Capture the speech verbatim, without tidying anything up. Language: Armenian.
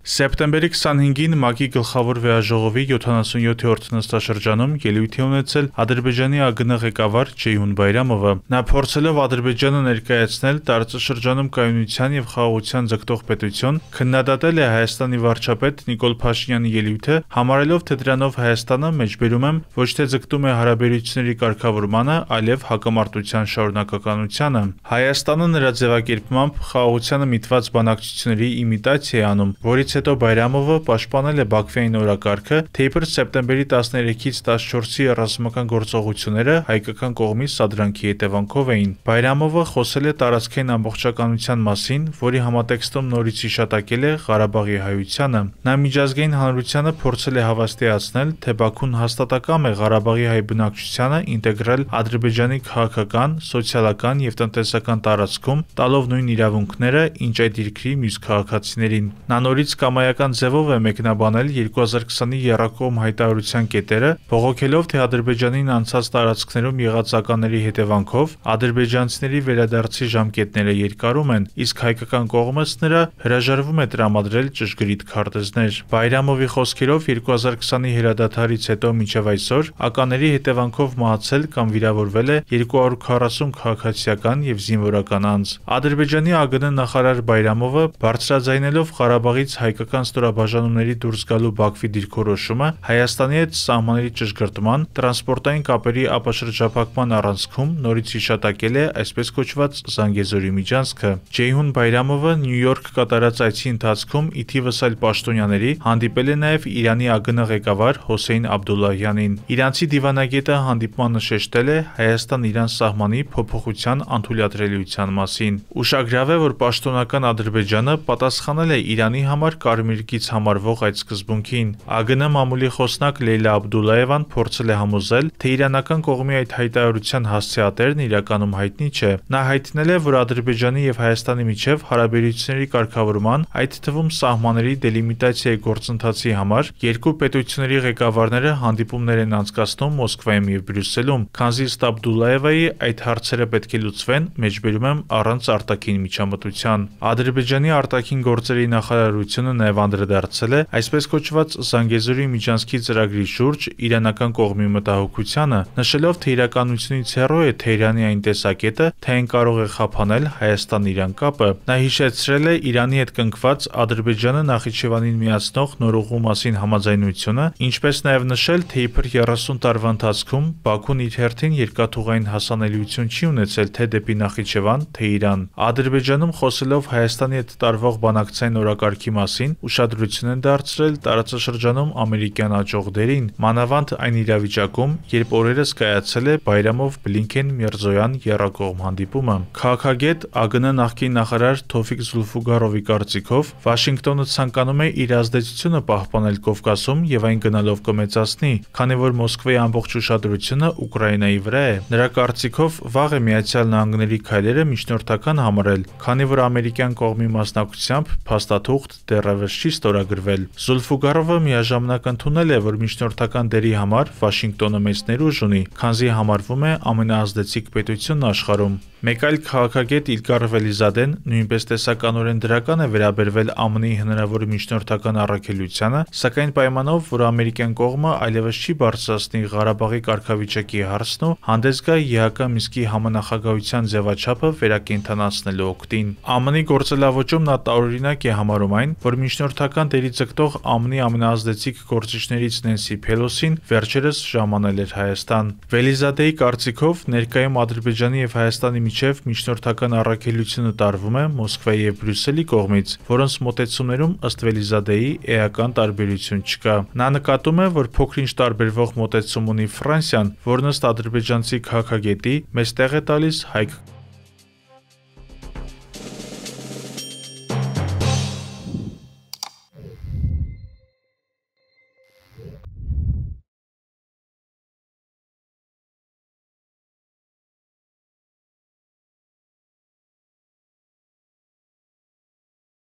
Սեպտեմբերի քսանհինգին ՄԱԿ-ի Գլխավոր վեհաժողովի յոթանասունյոթերորդ նստաշրջանում ելույթ է ունեցել Ադրբեջանի ԱԳՆ ղեկավար Ջեյհուն Բայրամովը։ Նա փորձելով Ադրբեջանը ներկայացնել տարածաշրջանում կայունության եւ խաղաղության ձգտող պետություն, քննադատել է Հայաստանի վարչապետ Նիկոլ Փաշինյանի ելույթը, համարելով, թե դրանով Հայաստանը մեջբերում է ոչ թե ձգտում է հարաբերությունների կարգավորմանը, այլև հակամարտության շարունակականությանը։ Հայաստանը նրա ձևակերպմամբ խաղաղությանը միտված բանակցությունների իմիտացիա է անում, որից հետո Բայրամովը պաշտպանել է Բաքվի այն օրակարգը, թե իբր սեպտեմբերի տասներեքից տասնչորսի ռազմական գործողությունները հայկական կողմի սադրանքի հետևանքով էին։ Բայրամովը խոսել է տարածքային ամբողջականության մասին, որի համատեքստում նորից հիշատակել է Ղարաբաղի հայությանը։ Նա միջազգային հանրությանը փորձել է հավաստիացնել, թե Բաքուն հաստատակամ է Ղարաբաղի հայ բնակչությանը ինտեգրել Ադրբեջանի քաղաքական, սոցիալական եւ տնտեսական տարածքում, տալով նույն իրավունքները, ինչ այդ երկրի մյուս քաղաքացիներին։ Նա նորից կամայական ձևով է մեկնաբանել երկու հազար քսանի եռակողմ հայտարարության կետերը, բողոքելով, թե Ադրբեջանին անցած տարածքներում եղած ականների հետևանքով ադրբեջանցիների վերադարձի ժամկետները երկարում են, իսկ հայկական կողմից նրա հրաժարվում է տրամադրել ճշգրիտ քարտեզներ։ Բայրամովի խոսքերով երկու հազար քսանի հրադադարից հետո մինչև այսօր ականների հետևանքով մահացել կամ վիրավորվել է երկու հարյուր քառասուն քաղաքացիական եւ զինվորական անձ։ Ադրբեջանի ԱԳՆ նախարար Բայրամովը բարձրաձայնելով Ղարաբաղից հայկական ստորաբաժանումների դուրս գալու Բաքվի դիրքորոշումը Հայաստանի հետ սահմանների ճշգրտման, տրանսպորտային կապերի ապաշրջափակման առանցքում նորից հիշատակել է այսպես կոչված Զանգեզուրի միջանցքը։ Ջեյհուն Բայրամովը Նյու Յորք կատարած այցի ընթացքում ի թիվս այլ պաշտոնյաների հանդիպել է նաև Իրանի ԱԳՆ ղեկավար Հոսեյն Աբդուլլահյանին։ Իրանցի դիվանագետը հանդիպմանը շեշտել է Հայաստան-Իրան սահմանի փոփոխության անթույլատրելիության մասին։ Ուշագրավ է, որ պաշտոնական Ադրբեջանը պատասխանել է Իրանի համար կարմիր գիծ համարվող այդ սկզբունքին։ ԱԳՆ մամուլի խոսնակ Լեյլա Աբդուլլաևան փորձել է համոզել, թե իրանական կողմի այդ հայտարարության հասցեատերն իրականում հայտնի չէ։ Նա հայտնել է, որ Ադրբեջանի եւ Հայաստանի միջև հարաբերությունների կարգավորման, այդ թվում սահմանների դելիմիտացիայի գործընթացի համար երկու պետությունների ղեկավարները հանդիպումներ են անցկացնում Մոսկվայում եւ Բրյուսելում, քանզի ըստ Աբդուլլաևայի այդ հարցերը պետք է լուծվեն, մեջբերում եմ առանց արտաքին միջամտության։ Ադրբեջանի արտաքին գործերի նախարարությունը նաև անդրադարձել է այսպես կոչված Զանգեզուրի միջանցքի ծրագրի շուրջ իրանական կողմի մտահոգությանը, նշելով, թե իրականությունից հեռու է Թեհրանի այն տեսակետը, թե այն կարող է խափանել Հայաստան-Իրան կապը։ Նա հիշեցրել է Իրանի հետ կնքված Ադրբեջանը Նախիջևանին միացնող նորուղու մասին համաձայնությունը, ինչպես նաև նշել, թե իբր երեսուն տարվա ընթացքում Բաքուն իր հերթին երկաթուղային հասանելիություն չի ունեցել թե դեպի Նախիջևան, թե Իրան։ Ադրբեջանում խոսելով Հայաստանի հետ տարվող բանակցային օրակարգի մասին ուշադրություն են դարձրել տարածաշրջանում ամերիկյան աճող դերին, մանավանդ այն իրավիճակում, երբ օրերս կայացել է Բայրամով-Բլինքեն-Միրզոյան եռակողմ հանդիպումը։ Քաղաքագետ ԱԳՆ նախկին նախարար Թովֆիկ Զուլֆուգարովի կարծիքով Վաշինգտոնը ցանկանում է իր ազդեցությունը պահպանել Կովկասում եւ այն գնալով կմեծացնի, քանի որ Մոսկվայի ամբողջ ուշադրությունը Ուկրաինայի վրա է։ Նրա կարծիքով վաղ է Միացյալ Նահանգների քայլերը միջնորդական համարել, քանի որ ամերիկյան կողմի մասնակցությամբ փաստաթուղթ դեռևս չի ստորագրվել։ Զուլֆուգարովը միաժամանակ ընդունել է, որ միջնորդական դերի համար Վաշինգտոնը մեծ ներուժ ունի, քանզի համարվում է ամենաազդեցիկ պետությունն աշխարհում։ Մեկ այլ քաղաքագետ Իլգար Վելիզադեն նույնպես տեսականորեն դրական է վերաբերվել ԱՄՆ-ի հնարավոր միջնորդական առաքելությանը, սակայն պայմանով, որ ամերիկյան կողմը այլևս չի բարձրացնի Ղարաբաղի կարգավիճակի հարցն ու հանդես գա ԵԱՀԿ Մինսկի համանախագահության ձևաչափը վերակենդանացնելու օգտին։ ԱՄՆ-ի գործելավոճում նա տարօրինակ է համարում այն, որ միջնորդական դերի ձգտող ԱՄՆ-ի ամենաազդեցիկ գործիչներից Նենսի Փելոսին վերջերս ժամանել էր Հայաստան։ Վելիզադեի կարծիքով ներկայում Ադրբեջանի եւ Հայաստանի միջև միջնորդական առաքելությունը տարվում է Մոսկվայի եւ Բրյուսելի կողմից, որոնց մոտեցումներում ըստ Վելիզադեի էական տարբերություն չկա։ Նա նկատում է, որ փոքր-ինչ տարբերվող մոտեցում ունի Ֆրանսիան, որն ըստ ադրբեջանցի քաղաքագետի մեծ տեղ է տալիս հայ